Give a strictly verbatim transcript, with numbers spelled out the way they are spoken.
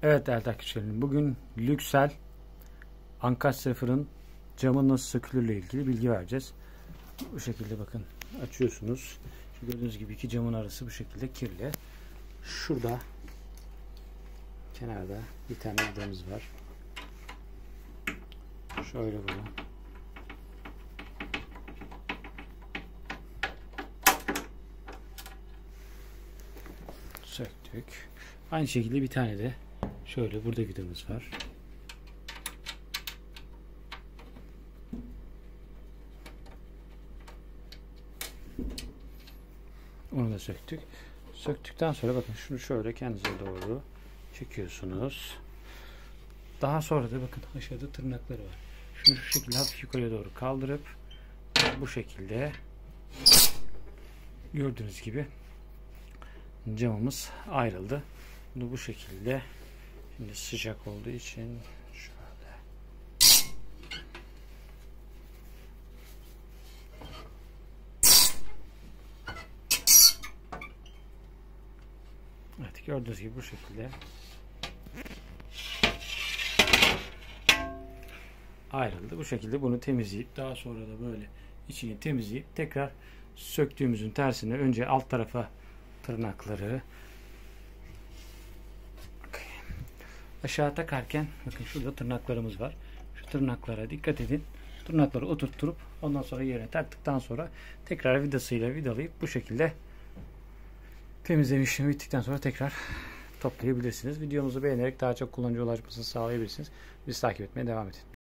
Evet değerli takipçilerim, bugün Lüksel Ankastre fırın camı nasıl sökülürle ilgili bilgi vereceğiz. Bu şekilde bakın, açıyorsunuz. Şu gördüğünüz gibi iki camın arası bu şekilde kirli. Şurada kenarda bir tane vidamız var. Şöyle bunu söktük. Aynı şekilde bir tane de şöyle burada vidamız var. Onu da söktük. Söktükten sonra bakın şunu şöyle kendinize doğru çekiyorsunuz. Daha sonra da bakın aşağıda tırnakları var. Şunu şu şekilde hafif yukarıya doğru kaldırıp bu şekilde gördüğünüz gibi camımız ayrıldı. Bunu bu şekilde, şimdi sıcak olduğu için şöyle evet, gördüğünüz gibi bu şekilde ayrıldı. Bu şekilde bunu temizleyip daha sonra da böyle içini temizleyip tekrar söktüğümüzün tersine önce alt tarafa tırnakları aşağı takarken bakın şurada tırnaklarımız var. Şu tırnaklara dikkat edin. Tırnakları oturtturup ondan sonra yerine taktıktan sonra tekrar vidasıyla vidalayıp bu şekilde temizleme işlemi bittikten sonra tekrar toplayabilirsiniz. Videomuzu beğenerek daha çok kullanıcı ulaşmasını sağlayabilirsiniz. Bizi takip etmeye devam edin.